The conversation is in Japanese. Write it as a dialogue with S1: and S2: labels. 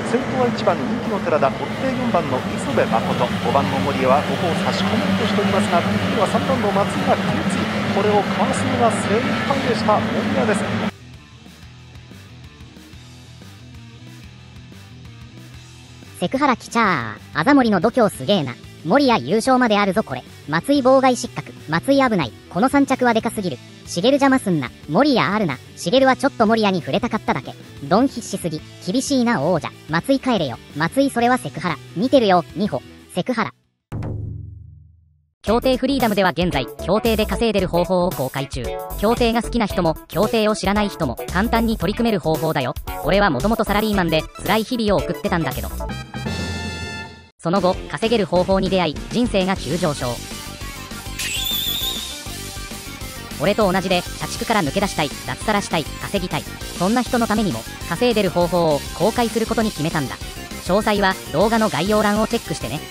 S1: 先頭は1番人気の寺田、追って4番の磯部誠、5番の森谷はここを差し込もうとしておりますが、ここには3番の松井が食いつい、これをかわすのが精一杯でした森谷です。
S2: セクハラ来ちゃー。あざ森の度胸すげえな。森谷優勝まであるぞこれ。松井妨害失格。松井危ない。この3着はでかすぎる。茂邪魔すんな。森谷あるな。茂はちょっと森谷に触れたかっただけ。ドン必死すぎ。厳しいな王者。松井帰れよ。松井それはセクハラ。見てるよ、2歩。セクハラ。競艇フリーダムでは現在、競艇で稼いでる方法を公開中。競艇が好きな人も、競艇を知らない人も、簡単に取り組める方法だよ。俺はもともとサラリーマンで、辛い日々を送ってたんだけど。その後、稼げる方法に出会い、人生が急上昇。俺と同じで、社畜から抜け出したい、脱サラしたい、稼ぎたい。そんな人のためにも、稼いでる方法を公開することに決めたんだ。詳細は動画の概要欄をチェックしてね。